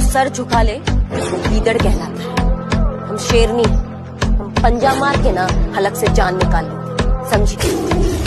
Sir झुका ले वो गीदड़ कहलाता है। हम शेरनी हैं, हम पंजा मार के ना हलक से जान निकाल लेते, समझी?